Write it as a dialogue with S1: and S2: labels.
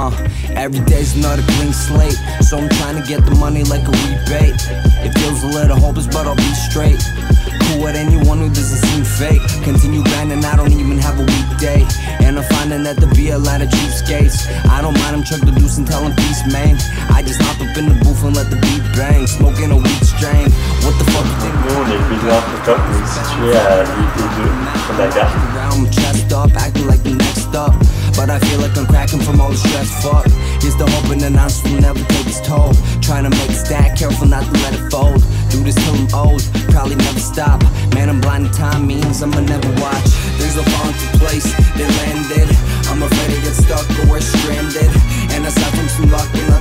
S1: Every day's another clean slate, so I'm trying to get the money like a rebate. It feels a little hopeless, but I'll be straight. Cool with anyone who doesn't seem fake. Continue grinding, I don't even have a weekday. And I'm finding that there be a lot of cheapskates. I don't mind them chuck the deuce and tell them peace, man. I just hop up in the booth and let the beat bang. Smoking a weed strain. What the fuck you think?
S2: Nous on est Big Rock Hip Hop, on est situé à l'unité 2, sur Dakar.
S1: I'm chest up, acting like the next up. But I feel like I'm cracking from all the stress, fuck. Here's the hope and announced will never take its toll. Trying to make a stack, careful not to let it fold. Do this till I'm old, probably never stop. Man, I'm blind to time, means I'ma never watch. Things will fall into place, they landed. I'm afraid to get stuck or we're stranded. And aside from some luck and